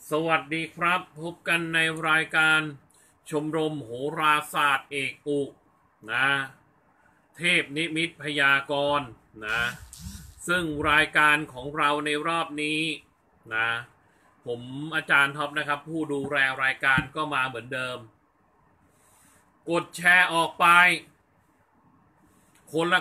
สวัสดีครับพบกันในรายการชมรมโหราศาสตร์เอกอุนะเทพนิมิตพยากรณ์นะซึ่งรายการของเราในรอบนี้นะผมอาจารย์ท็อปนะครับผู้ดูแลรายการก็มาเหมือนเดิมกดแชร์ออกไปคนละ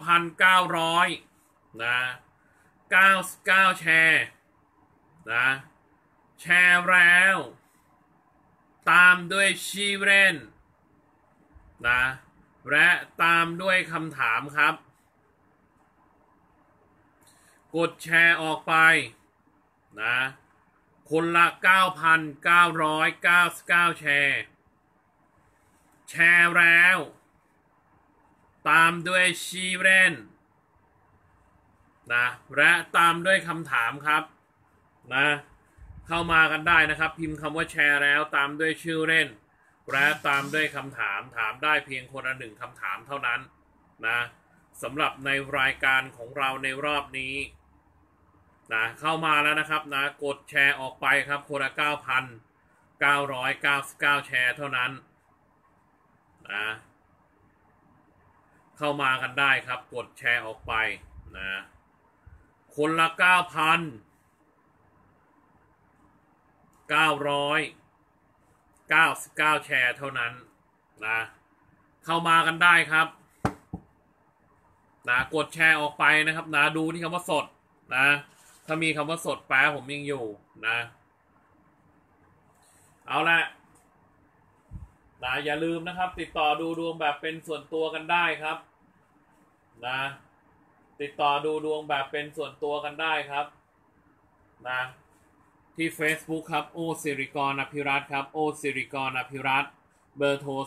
9,900 นะ99แชร์นะแชร์แล้วตามด้วยชื่อเล่นนะและตามด้วยคำถามครับกดแชร์ออกไปนะคนละ 9,999 แชร์แชร์แล้วตามด้วยชื่อเล่นนะและตามด้วยคำถามครับนะเข้ามากันได้นะครับพิมพ์คำว่าแชร์แล้วตามด้วยชื่อเล่นและตามด้วยคำถามถามได้เพียงคนละหนึ่งคำถามเท่านั้นนะสำหรับในรายการของเราในรอบนี้นะเข้ามาแล้วนะครับนะกดแชร์ออกไปครับคนละ 9,999 แชร์เท่านั้นนะเข้ามากันได้ครับกดแชร์ออกไปนะคนละ 9,999 แชร์เท่านั้นนะเข้ามากันได้ครับนะกดแชร์ออกไปนะครับนะดูที่คำว่าสดนะถ้ามีคำว่าสดแปลผมยังอยู่นะเอาละนะอย่าลืมนะครับติดต่อดูดวงแบบเป็นส่วนตัวกันได้ครับนะติดต่อดูดวงแบบเป็นส่วนตัวกันได้ครับนะที่ Facebook ครับโอสิริกรอภิรัตน์ครับโอสิริกรอภิรัตน์เบอร์โทร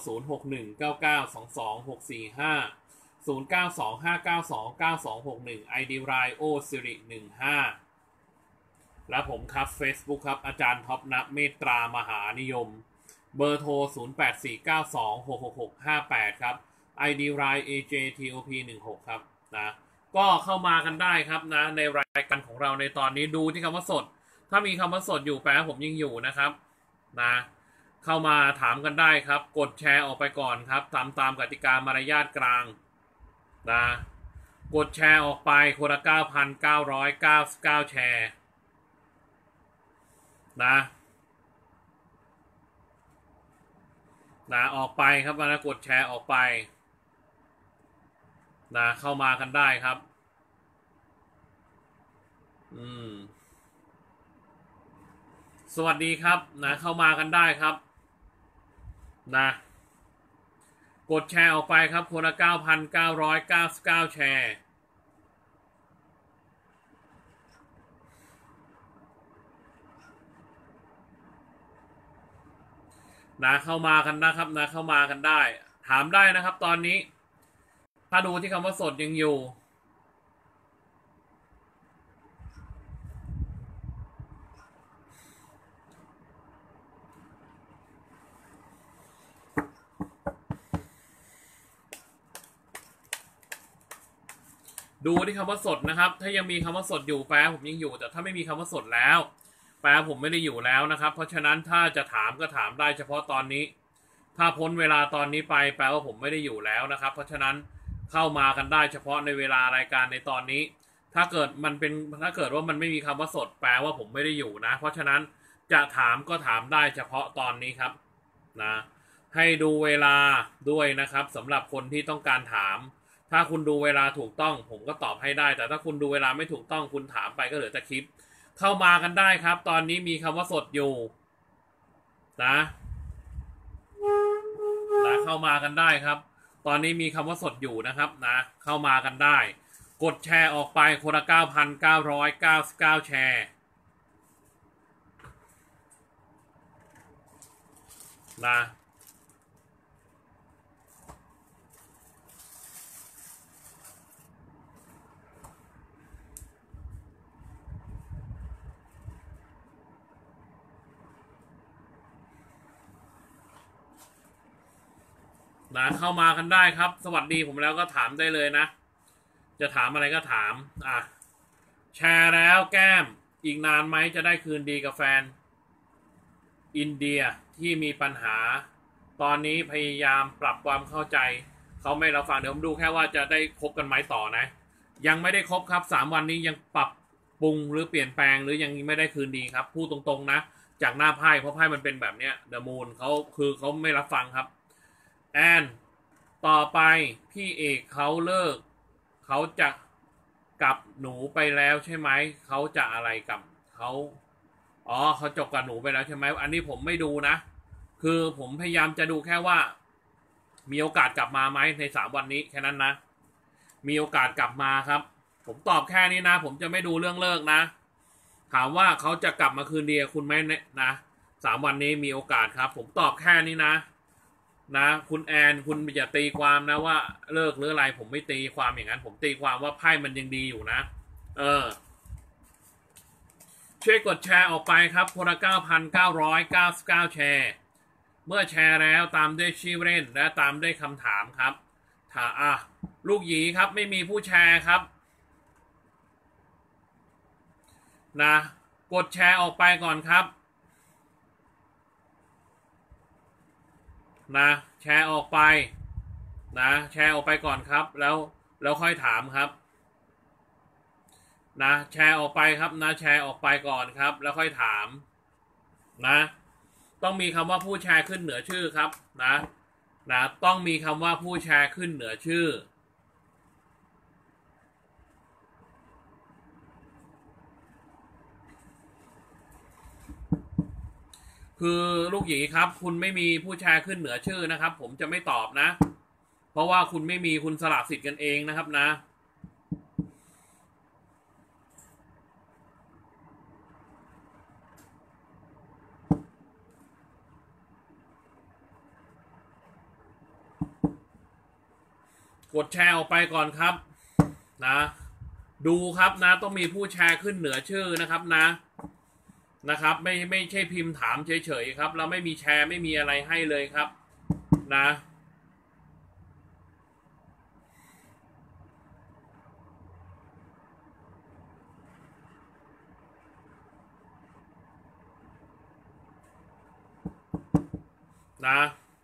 0619922645 0925929261 ID ไลน์โอสิริ15และผมครับ Facebook ครับอาจารย์ท็อปณเมตตามหานิยมเบอร์โทร0849266658ครับ ID ไลน์ AJTOP16 ครับนะก็เข้ามากันได้ครับนะในรายการของเราในตอนนี้ดูที่คำว่าสดถ้ามีคำว่าสดอยู่แปลผมยังอยู่นะครับนะเข้ามาถามกันได้ครับกดแชร์ออกไปก่อนครับตามกติกามารยาทกลางนะกดแชร์ออกไปคนละ 9,999 แชร์นะออกไปครับนะกดแชร์ออกไปนะเข้ามากันได้ครับสวัสดีครับนะเข้ามากันได้ครับนะกดแชร์ออกไปครับคนละ 9,999 แชร์นะเข้ามากันนะครับนะเข้ามากันได้ถามได้นะครับตอนนี้ถ้าดูที่คำว่าสดยังอยู่ดูที่คำว่าสดนะครับถ้ายังมีคำว่าสดอยู่แปลผมยังอยู่แต่ถ้าไม่มีคำว่าสดแล้วแปลผมไม่ได้อยู่แล้วนะครับเพราะฉะนั้นถ้าจะถามก็ถามได้เฉพาะตอนนี้ถ้าพ้นเวลาตอนนี้ไปแปลว่าผมไม่ได้อยู่แล้วนะครับเพราะฉะนั้นเข้ามากันได้เฉพาะในเวลารายการในตอนนี้ถ้าเกิดว่ามันไม่มีคำว่าสดแปลว่าผมไม่ได้อยู่นะเพราะฉะนั้นจะถามก็ถามได้เฉพาะตอนนี้ครับนะให้ดูเวลาด้วยนะครับสำหรับคนที่ต้องการถามถ้าคุณดูเวลาถูกต้องผมก็ตอบให้ได้แต่ถ้าคุณดูเวลาไม่ถูกต้องคุณถามไปก็เหลือแต่คลิปเข้ามากันได้ครับตอนนี้มีคำว่าสดอยู่นะเข้ามากันได้ครับตอนนี้มีคำว่าสดอยู่นะครับนะเข้ามากันได้กดแชร์ออกไปคนละ 9,999 แชร์นะเข้ามากันได้ครับสวัสดีผมแล้วก็ถามได้เลยนะจะถามอะไรก็ถามแชร์แล้วแก้มอีกนานไหมจะได้คืนดีกับแฟนอินเดียที่มีปัญหาตอนนี้พยายามปรับความเข้าใจเขาไม่รับฟังเดี๋ยวผมดูแค่ว่าจะได้คบกันไหมต่อนะยังไม่ได้คบครับ3 วันนี้ยังปรับปรุงหรือเปลี่ยนแปลงหรือยังไม่ได้คืนดีครับพูดตรงๆนะจากหน้าไพ่เพราะไพ่มันเป็นแบบเนี้ยเดอะมูนเขาคือเขาไม่รับฟังครับแอนต่อไปพี่เอกเขาเลิกเขาจะกับหนูไปแล้วใช่ไหมเขาจะอะไรกับเขาอ๋อเขาจบกับหนูไปแล้วใช่ไหมอันนี้ผมไม่ดูนะคือผมพยายามจะดูแค่ว่ามีโอกาสกลับมาไหมใน3 วันนี้แค่นั้นนะมีโอกาสกลับมาครับผมตอบแค่นี้นะผมจะไม่ดูเรื่องเลิกนะถามว่าเขาจะกลับมาคืนดีกับคุณไหมนะ3 วันนี้มีโอกาสครับผมตอบแค่นี้นะคุณแอนคุณอย่าตีความนะว่าเลิกหรืออะไรผมไม่ตีความอย่างนั้นผมตีความว่าไพ่มันยังดีอยู่นะช่วยกดแชร์ออกไปครับคนละ 9,999 แชร์เมื่อแชร์แล้วตามด้วยชื่อเล่นและตามด้วยคำถามครับถ้าลูกหยีครับไม่มีผู้แชร์ครับนะกดแชร์ออกไปก่อนครับนะแชร์ออกไปนะแชร์ออกไปก่อนครับแล้วค่อยถามครับนะแชร์ออกไปครับนะแชร์ออกไปก่อนครับแล้วค่อยถามนะต้องมีคำว่าผู้แชร์ขึ้นเหนือชื่อครับนะต้องมีคำว่าผู้แชร์ขึ้นเหนือชื่อคือลูกหยีครับคุณไม่มีผู้แชร์ขึ้นเหนือชื่อนะครับผมจะไม่ตอบนะเพราะว่าคุณไม่มีคุณสละสิทธิ์กันเองนะครับนะกดแชร์ออกไปก่อนครับนะดูครับนะต้องมีผู้แชร์ขึ้นเหนือชื่อนะครับนะครับไม่ใช่พิมพ์ถามเฉยๆครับเราไม่มีแชร์ไม่มีอะไรให้เลยครับนะนะ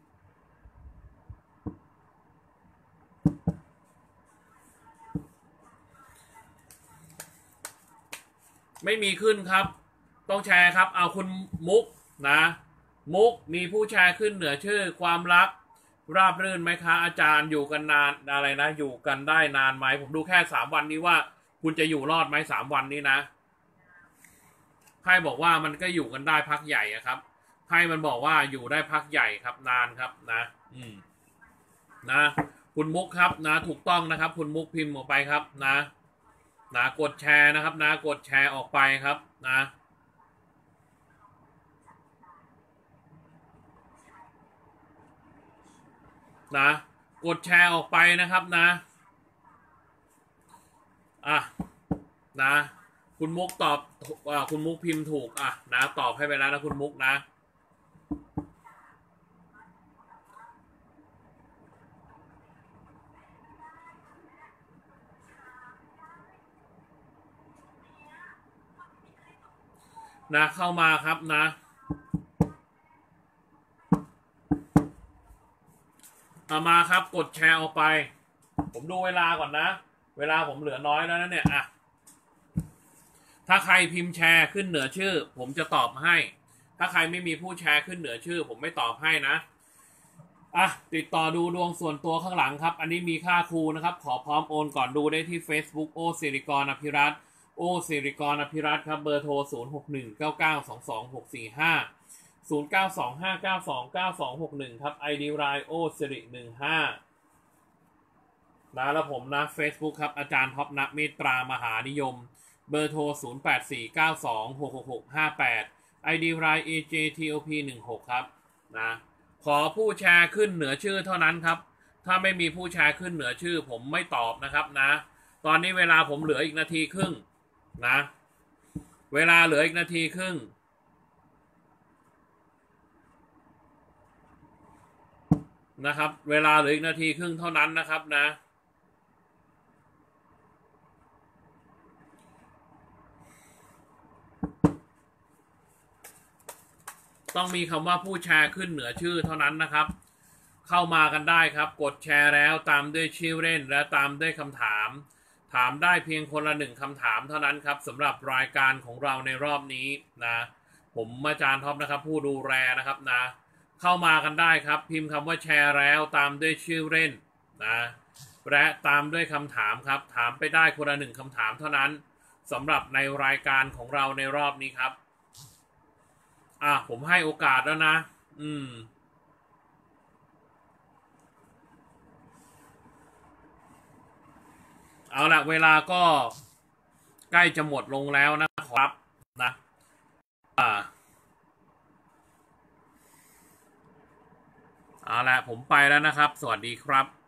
ไม่มีขึ้นครับต้องแชร์ครับเอาคุณมุกนะมุกมีผู้แชร์ขึ้นเหนือชื่อความรักราบรื่นไหมคะอาจารย์อยู่กันนานอะไรนะอยู่กันได้นานไหมผมดูแค่3 วันนี้ว่าคุณจะอยู่รอดไหม3 วันนี้นะไพ่บอกว่ามันก็อยู่กันได้พักใหญ่ครับไพ่มันบอกว่าอยู่ได้พักใหญ่ครับนานครับนะนะคุณมุกครับนะถูกต้องนะครับคุณมุกพิมพ์ออกไปครับนะกดแชร์นะครับนะกดแชร์ออกไปครับนะกดแชร์ออกไปนะครับนะนะคุณมุกตอบคุณมุกพิมพ์ถูกนะตอบให้ไปแล้วนะคุณมุกนะเข้ามาครับนะมาครับกดแชร์ออกไปผมดูเวลาก่อนนะเวลาผมเหลือน้อยแล้วนะเนี่ยถ้าใครพิมพ์แชร์ขึ้นเหนือชื่อผมจะตอบให้ถ้าใครไม่มีผู้แชร์ขึ้นเหนือชื่อผมไม่ตอบให้นะติดต่อดูดวงส่วนตัวข้างหลังครับอันนี้มีค่าครูนะครับขอพร้อมโอนก่อนดูได้ที่ Facebook โอสิริกรอภิรัตน์โอสิริกรอภิรัตน์ครับเบอร์โทร0619922645 0925929261ครับ ID รายโอสิริ15แล้วผมนะ Facebook ครับอาจารย์ท็อปณเมตรามหานิยมเบอร์โทร0849266658 ID ราย AJTOP16ครับนะขอผู้แชร์ขึ้นเหนือชื่อเท่านั้นครับถ้าไม่มีผู้แชร์ขึ้นเหนือชื่อผมไม่ตอบนะครับนะตอนนี้เวลาผมเหลืออีกนาทีครึ่งนะเวลาเหลืออีกนาทีครึ่งนะครับเวลาเหลืออีกนาทีครึ่งเท่านั้นนะครับนะต้องมีคำว่าผู้แชร์ขึ้นเหนือชื่อเท่านั้นนะครับ เข้ามากันได้ครับกดแชร์แล้วตามด้วยชื่อเล่นและตามด้วยคำถามถามได้เพียงคนละ1คำถามเท่านั้นครับสำหรับรายการของเราในรอบนี้นะผมอาจารย์ท็อปนะครับผู้ดูแลนะครับนะเข้ามากันได้ครับพิมพ์คำว่าแชร์แล้วตามด้วยชื่อเล่นนะและตามด้วยคำถามครับถามไปได้คนละ1คำถามเท่านั้นสำหรับในรายการของเราในรอบนี้ครับผมให้โอกาสแล้วนะเอาละเวลาก็ใกล้จะหมดลงแล้วนะครับนะเอาละผมไปแล้วนะครับสวัสดีครับ